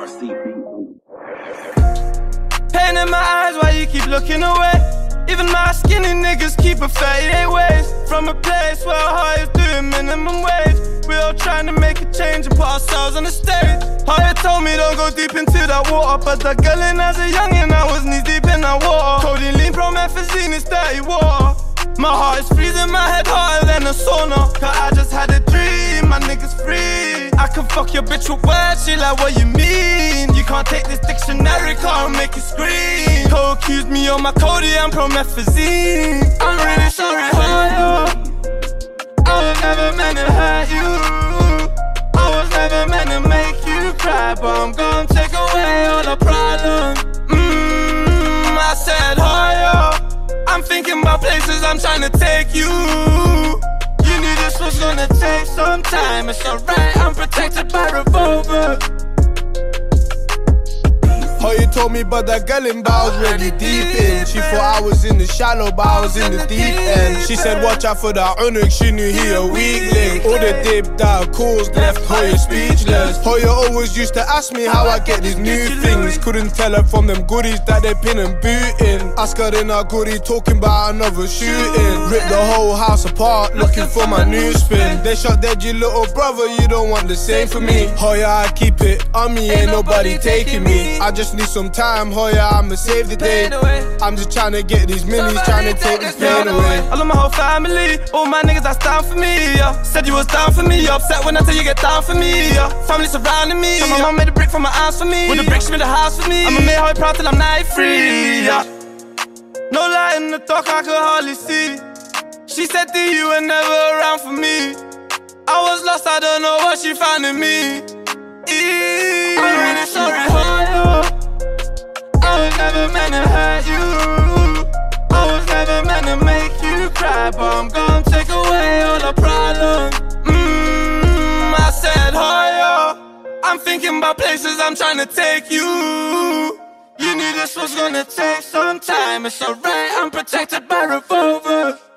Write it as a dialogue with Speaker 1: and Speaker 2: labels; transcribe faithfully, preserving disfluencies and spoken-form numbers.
Speaker 1: R C B.
Speaker 2: Pain in my eyes, why you keep looking away? Even my skinny niggas keep a thirty-eight ways. From a place where our high is doing minimum wage. We all trying to make a change and put ourselves on the stage. Higher told me don't go deep into that water, but that girl in as a youngin' I was knee deep in that water. Codeine, lean, promethazine, it's dirty water. My heart is freezing, my head hotter than a sauna. Cause I just had a dream, my niggas free. I can fuck your bitch with words, she like what you mean. You can't take this dictionary, can't make it scream. Co-accused me on my codeine and promethazine. I'm really sorry, Hoyo. I was never meant to hurt you. I was never meant to make you cry, but I'm gonna take away all the problems. Mmm, I said, Hoyo, I'm thinking about places I'm trying to take you. You knew this was gonna take some time. It's alright, I'm protected by revolver.
Speaker 3: Oh, you told me about that girl in, but I was really deep in. She thought I was in the shallow, but I was in the deep end. She said watch out for that Unuk, she knew he a weakling. All the dip that caused left Hoya speechless. Hoya always used to ask me how I get these new things. Couldn't tell her from them goodies that they pin and boot in. Ask her in our goodie, talking about another shooting. Ripped the whole house apart, looking for my new spin. They shot dead you little brother, you don't want the same for me. Hoya, I keep it on me, ain't nobody taking me. I just need some time, Hoya, I'ma save the day. I'm just trying to get these minis, trying to take this pain away.
Speaker 2: I love my whole family, all my niggas that's down for me, yeah. Said you was down for me, upset when I tell you get down for me, yeah. Family surrounding me, yeah. My mom made a brick from my house for me. With the brick, she made a house for me. I'ma make her proud till I'm ninety-three, yeah. No light in the dark, I could hardly see. She said that you were never around for me. I was lost, I don't know what she found in me. Eee, I'm really sorry, Hoyo. I was never meant to hurt you. I was never meant to make you cry, but I'm gonna take away all the problems. Mmm, I said, Hoyo, I'm thinking about places I'm trying to take you. You knew this was gonna take some time. It's alright, I'm protected by revolver.